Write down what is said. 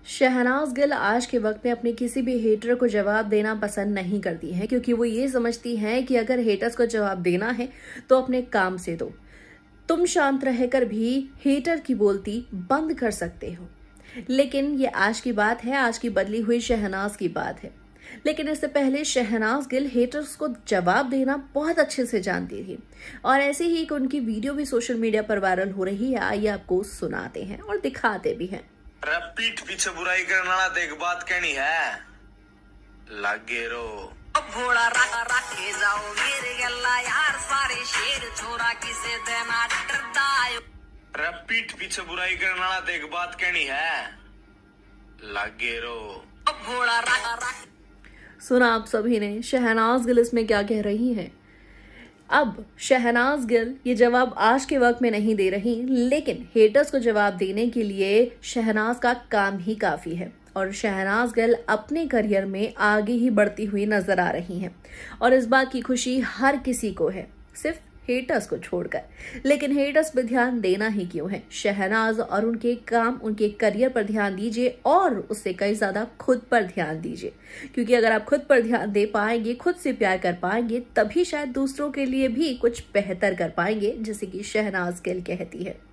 शहनाज गिल आज के वक्त में अपने किसी भी हेटर को जवाब देना पसंद नहीं करती हैं, क्योंकि वो ये समझती हैं कि अगर हेटर्स को जवाब देना है तो अपने काम से दो। तुम शांत रहकर भी हेटर की बोलती बंद कर सकते हो। लेकिन ये आज की बात है, आज की बदली हुई शहनाज की बात है। लेकिन इससे पहले शहनाज गिल हेटर्स को जवाब देना बहुत अच्छे से जानती थी, और ऐसे ही एक उनकी वीडियो भी सोशल मीडिया पर वायरल हो रही है। आइए आपको सुनाते हैं और दिखाते भी हैं। पीठ पीछे बुराई करने वाला तो एक बात कहनी है, लागे रो भोला रखे जाओ मेरे गल्ला यार, सारे शेर छोरा किसे देना डरदा। पीठ पीछे बुराई करने वाला तो एक बात कहनी है, लागे रो भोला सुना आप सभी ने शहनाज गिल इसमें क्या कह रही हैं। अब शहनाज गिल ये जवाब आज के वक्त में नहीं दे रही, लेकिन हेटर्स को जवाब देने के लिए शहनाज का काम ही काफी है। और शहनाज गिल अपने करियर में आगे ही बढ़ती हुई नजर आ रही हैं, और इस बात की खुशी हर किसी को है, सिर्फ हेटर्स को छोड़कर। लेकिन हेटर्स पर ध्यान देना ही क्यों है। शहनाज और उनके काम, उनके करियर पर ध्यान दीजिए, और उससे कई ज्यादा खुद पर ध्यान दीजिए, क्योंकि अगर आप खुद पर ध्यान दे पाएंगे, खुद से प्यार कर पाएंगे, तभी शायद दूसरों के लिए भी कुछ बेहतर कर पाएंगे, जैसे कि शहनाज गिल कहती है।